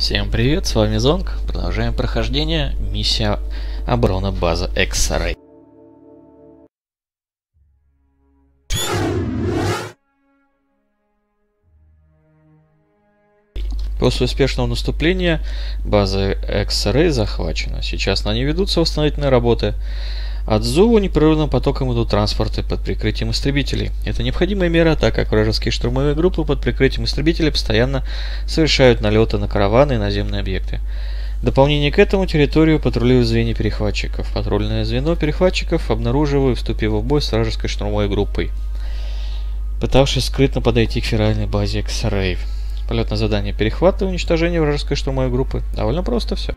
Всем привет, с вами Зонг. Продолжаем прохождение. Миссия оборона базы X-Ray. После успешного наступления база X-Ray захвачена. Сейчас на ней ведутся восстановительные работы. От Зуву непрерывным потоком идут транспорты под прикрытием истребителей. Это необходимая мера, так как вражеские штурмовые группы под прикрытием истребителей постоянно совершают налеты на караваны и наземные объекты. В дополнение к этому территорию патрулируют звенья перехватчиков. Патрульное звено перехватчиков обнаруживают, вступив в бой с вражеской штурмовой группой, пытавшись скрытно подойти к федеральной базе X-Ray. Полетное задание перехвата и уничтожения вражеской штурмовой группы. Довольно просто все.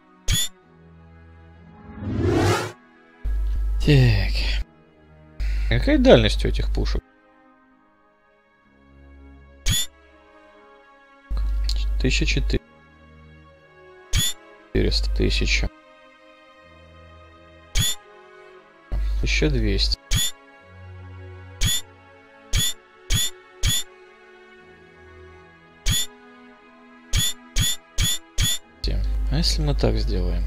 Так. Какая дальность у этих пушек? 1400. 1000. 1200. А если мы так сделаем?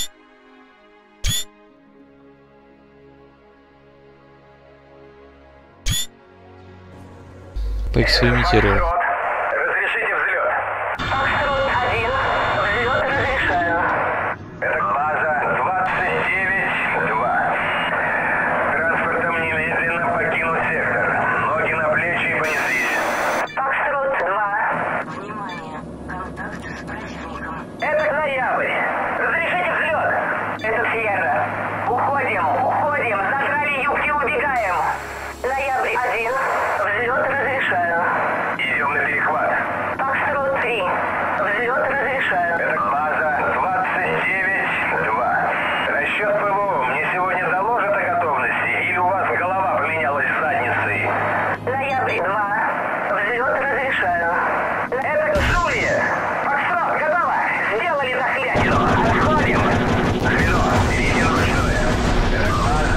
Поэкспериментируем. Разрешите взлет. Фокстрот-1. Взлет разрешаю. Это база 29-2. Транспортом немедленно покинуть сектор. Ноги на плечи и понеслись. Фокстрот-2. Внимание! Контакт с противником. Это ноябрь. Разрешите взлет. Это Сьерра. Уходим. Зажрали юбки, убегаем. Ноябрь-1. Взлет разрешаю. Идем на перехват. Фокстрот-3. Взлет разрешаю. Это база 29-2. Расчет ПВО мне сегодня доложат о готовности, или у вас голова поменялась задницей? Ноябрь-2. Взлет разрешаю. Это Джулия. Фокстрот, готово. Сделали захлятину. Отходим. Звено, видите ручное. Это база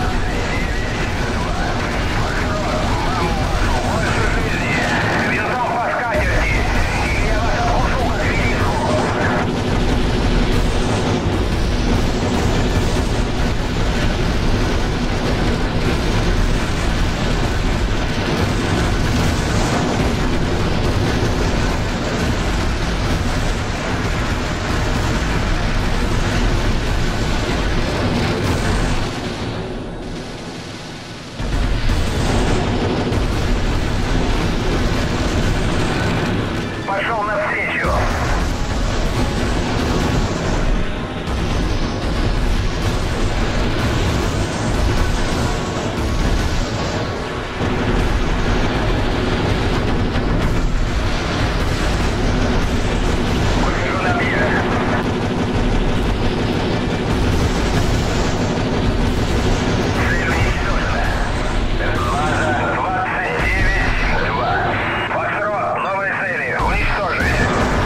29-2. Винтом по скатерти. Или я вас обушу, как редиску. Пошел навстречу. Выхожу на объект. Цель уничтожена. Это база 29-2. Фокстрот, новые цели. Уничтожить.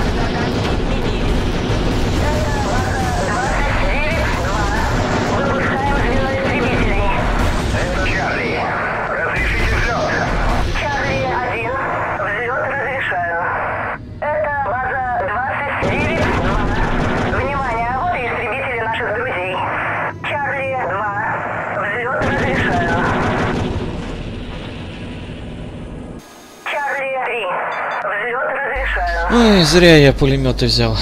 Выпускаем звено истребителей. Это Чарли. Разрешите взлет. Чарли-1. Взлет разрешаю. Это база 29-2. Внимание, а вот и истребители наших друзей. Чарли-2. Взлет разрешаю. Чарли-3. Взлет разрешаю. Ой, зря я пулеметы взял.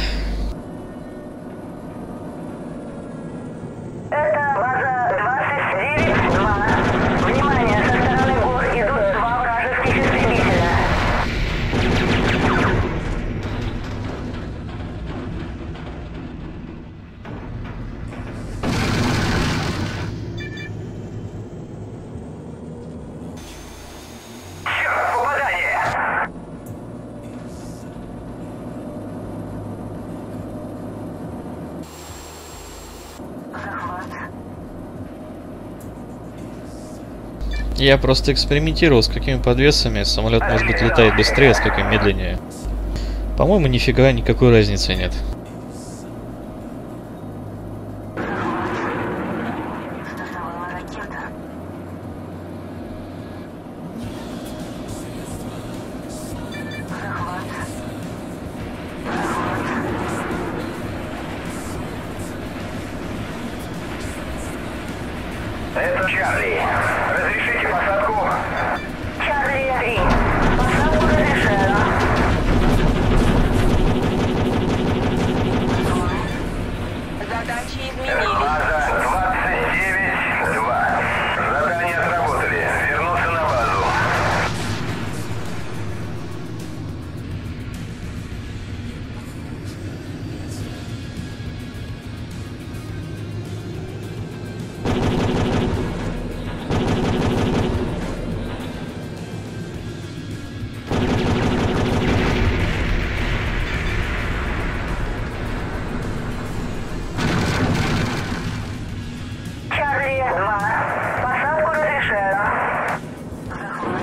Это база 29-2. Внимание, со стороны гор идут два вражеских истребителя. Черт, попадание! Захват. Я просто экспериментировал, с какими подвесами самолет, может быть, летает быстрее, а с каким медленнее. По-моему, нифига никакой разницы нет. Стартовала ракета. Захват. Чарли, разрешите посадку? Чарли 3. Посадку разрешена. Задачи изменились. База 29-2. Задание отработали. Вернуться на базу. Чарли 2. Посадку разрешена. Захват.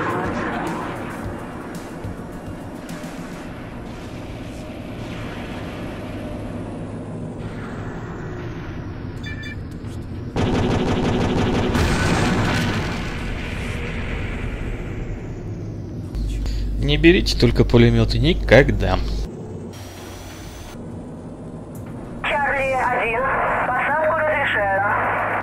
Не берите только пулеметы никогда. Чарли 1. Посадку разрешена.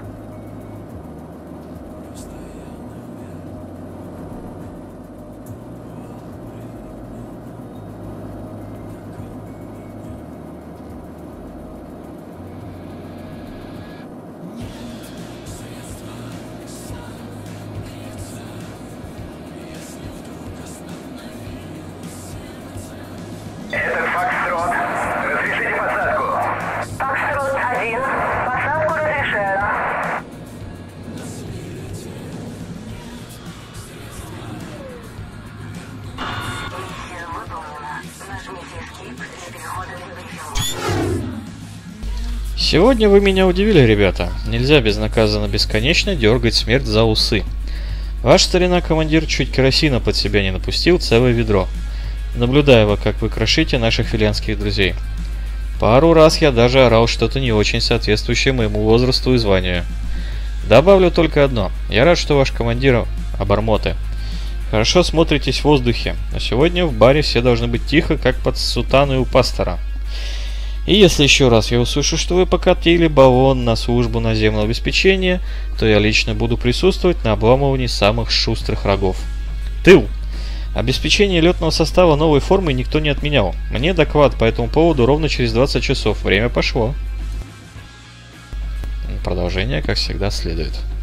Это Фокстрот. Разрешите посадку? Фокстрот 1. Посадку разрешена. Миссия выполнена. Нажмите Escape для перехода к брифингу. Сегодня вы меня удивили, ребята. Нельзя безнаказанно бесконечно дергать смерть за усы. Ваш старина-командир чуть керосина под себя не напустил целое ведро, наблюдая вы, как вы крошите наших филианских друзей. Пару раз я даже орал что-то не очень соответствующее моему возрасту и званию. Добавлю только одно. Я рад, что ваш командир обормоты. Хорошо смотритесь в воздухе, но сегодня в баре все должны быть тихо, как под сутаной у пастора. И если еще раз я услышу, что вы покатили баллон на службу наземного обеспечения, то я лично буду присутствовать на обламывании самых шустрых рогов. Тыл! Обеспечение летного состава новой формы никто не отменял. Мне доклад по этому поводу ровно через 20 часов. Время пошло. Продолжение, как всегда, следует.